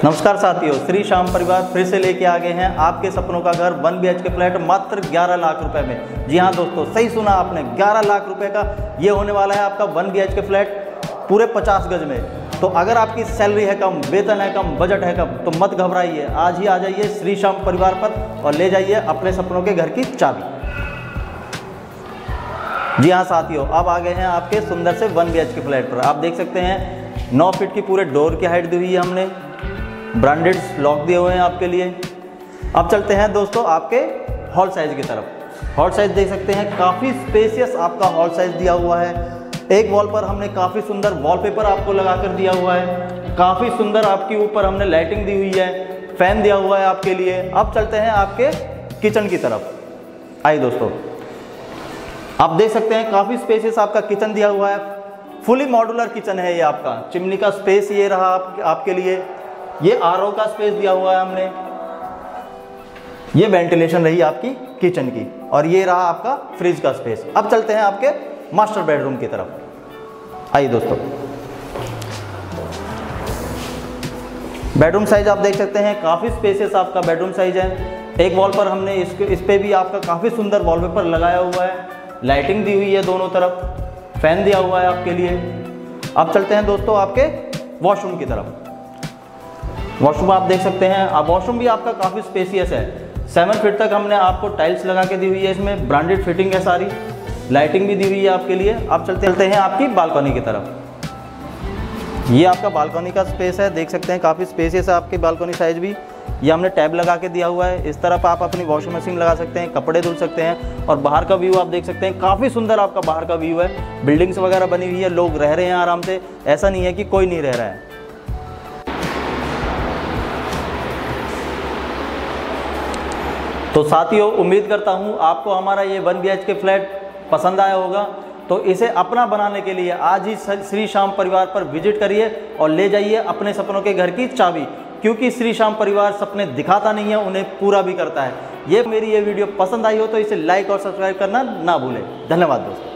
नमस्कार साथियों, श्री श्याम परिवार फिर से लेके आ गए हैं आपके सपनों का घर 1 BHK फ्लैट मात्र 11 लाख रुपए में। जी हाँ दोस्तों, सही सुना आपने, 11 लाख रुपए का ये होने वाला है आपका 1 BHK फ्लैट पूरे 50 गज में। तो अगर आपकी सैलरी है कम, वेतन है कम, बजट है कम, तो मत घबराइए, आज ही आ जाइए श्री श्याम परिवार पर और ले जाइए अपने सपनों के घर की चाबी। जी हाँ साथियों, अब आ गए हैं आपके सुंदर से 1 BHK फ्लैट पर। आप देख सकते हैं 9 फीट की पूरे डोर की हाइट दी हुई है हमने, ब्रांडेड लॉक दिए हुए हैं आपके लिए। अब चलते हैं दोस्तों आपके हॉल साइज की तरफ। हॉल साइज देख सकते हैं, काफ़ी स्पेसियस आपका हॉल साइज दिया हुआ है। एक वॉल पर हमने काफ़ी सुंदर वॉलपेपर आपको लगा कर दिया हुआ है, काफ़ी सुंदर आपके ऊपर हमने लाइटिंग दी हुई है, फैन दिया हुआ है आपके लिए। अब चलते हैं आपके किचन की तरफ। आइए दोस्तों, आप देख सकते हैं काफ़ी स्पेसियस आपका किचन दिया हुआ है, फुली मॉड्यूलर किचन है ये आपका। चिमनी का स्पेस ये रहा आपके लिए, ये आरओ का स्पेस दिया हुआ है हमने, ये वेंटिलेशन रही आपकी किचन की, और ये रहा आपका फ्रिज का स्पेस। अब चलते हैं आपके मास्टर बेडरूम की तरफ। आइए दोस्तों, बेडरूम साइज आप देख सकते हैं, काफ़ी स्पेसियस आपका बेडरूम साइज है। एक वॉल पर हमने इस पे भी आपका काफ़ी सुंदर वॉलपेपर लगाया हुआ है, लाइटिंग दी हुई है दोनों तरफ, फैन दिया हुआ है आपके लिए। अब चलते हैं दोस्तों आपके वॉशरूम की तरफ। वॉशरूम आप देख सकते हैं, वॉशरूम भी आपका काफ़ी स्पेसियस है। 7 फीट तक हमने आपको टाइल्स लगा के दी हुई है, इसमें ब्रांडेड फिटिंग है सारी, लाइटिंग भी दी हुई है आपके लिए। अब चलते हैं आपकी बालकनी की तरफ। ये आपका बालकनी का स्पेस है, देख सकते हैं काफ़ी स्पेसियस है आपकी बालकनी साइज भी। ये हमने टैब लगा के दिया हुआ है, इस तरफ आप अपनी वॉशिंग मशीन लगा सकते हैं, कपड़े धुल सकते हैं। और बाहर का व्यू आप देख सकते हैं, काफ़ी सुंदर आपका बाहर का व्यू है। बिल्डिंग्स वगैरह बनी हुई है, लोग रह रहे हैं आराम से, ऐसा नहीं है कि कोई नहीं रह रहा है। तो साथियों, उम्मीद करता हूँ आपको हमारा ये 1 BHK फ्लैट पसंद आया होगा। तो इसे अपना बनाने के लिए आज ही श्री श्याम परिवार पर विजिट करिए और ले जाइए अपने सपनों के घर की चाबी, क्योंकि श्री श्याम परिवार सपने दिखाता नहीं है, उन्हें पूरा भी करता है। ये मेरी ये वीडियो पसंद आई हो तो इसे लाइक और सब्सक्राइब करना ना भूलें। धन्यवाद दोस्तों।